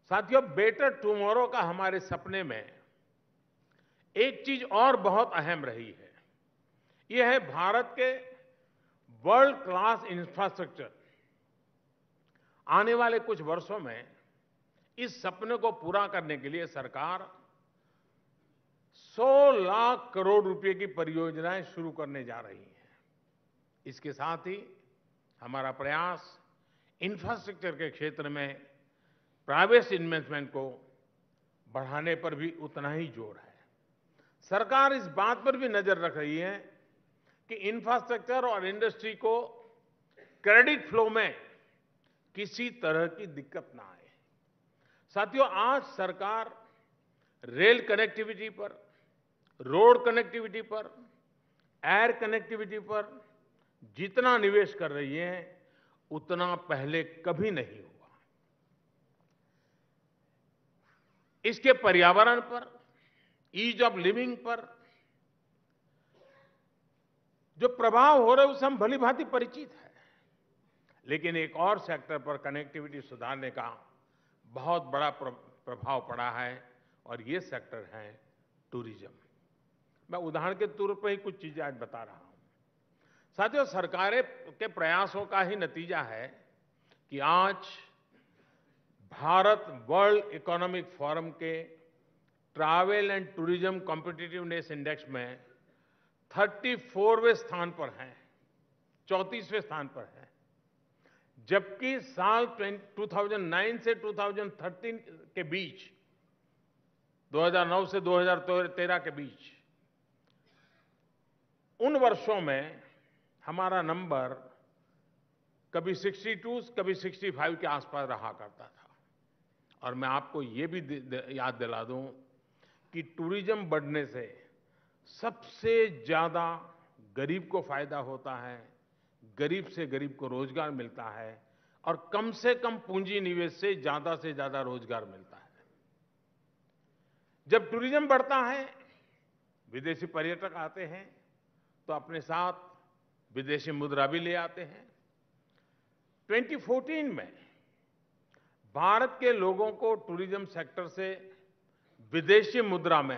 साथियों, better tomorrow का हमारे सपने में एक चीज और बहुत अहम रही है। यह है भारत के वर्ल्ड क्लास इंफ्रास्ट्रक्चर। आने वाले कुछ वर्षों में इस सपने को पूरा करने के लिए सरकार 100 लाख करोड़ रुपए की परियोजनाएं शुरू करने जा रही है। इसके साथ ही हमारा प्रयास इंफ्रास्ट्रक्चर के क्षेत्र में प्राइवेट इन्वेस्टमेंट को बढ़ाने पर भी उतना ही जोर है। सरकार इस बात पर भी नजर रख रही है कि इंफ्रास्ट्रक्चर और इंडस्ट्री को क्रेडिट फ्लो में किसी तरह की दिक्कत ना आए। साथियों, आज सरकार रेल कनेक्टिविटी पर, रोड कनेक्टिविटी पर, एयर कनेक्टिविटी पर जितना निवेश कर रही है उतना पहले कभी नहीं हुआ। इसके पर्यावरण पर, ईज ऑफ लिविंग पर जो प्रभाव हो रहे उससे हम भली भांति परिचित है। लेकिन एक और सेक्टर पर कनेक्टिविटी सुधारने का बहुत बड़ा प्रभाव पड़ा है और ये सेक्टर है टूरिज्म। मैं उदाहरण के तौर पर ही कुछ चीजें आज बता रहा हूं। साथियों, सरकारें के प्रयासों का ही नतीजा है कि आज भारत वर्ल्ड इकोनॉमिक फोरम के travel and tourism competitiveness index में 34वें स्थान पर है, 34वें स्थान पर है। जबकि साल 2009 से 2013 के बीच, 2009 से 2013 के बीच, उन वर्षों में हमारा नंबर कभी 62, कभी 65 के आसपास रहा करता था। और मैं आपको ये भी याद दिला दूं कि टूरिज्म बढ़ने से सबसे ज्यादा गरीब को फायदा होता है, गरीब से गरीब को रोजगार मिलता है और कम से कम पूंजी निवेश से ज्यादा रोजगार मिलता है। जब टूरिज्म बढ़ता है, विदेशी पर्यटक आते हैं तो अपने साथ विदेशी मुद्रा भी ले आते हैं। 2014 में भारत के लोगों को टूरिज्म सेक्टर से विदेशी मुद्रा में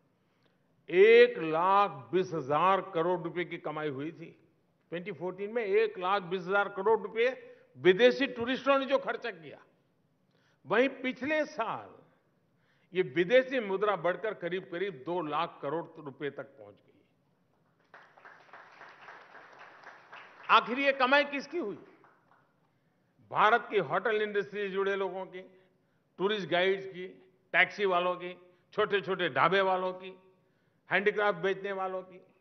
1,20,000 करोड़ रुपए की कमाई हुई थी। 2014 में 1,20,000 करोड़ रुपए विदेशी टूरिस्टों ने जो खर्चा किया, वहीं पिछले साल ये विदेशी मुद्रा बढ़कर करीब करीब 2 लाख करोड़ रुपए तक पहुंच गई। आखिर ये कमाई किसकी हुई? भारत की होटल इंडस्ट्री से जुड़े लोगों की, टूरिस्ट गाइड्स की, टैक्सी वालों की, छोटे छोटे ढाबे वालों की, हैंडीक्राफ्ट बेचने वालों की।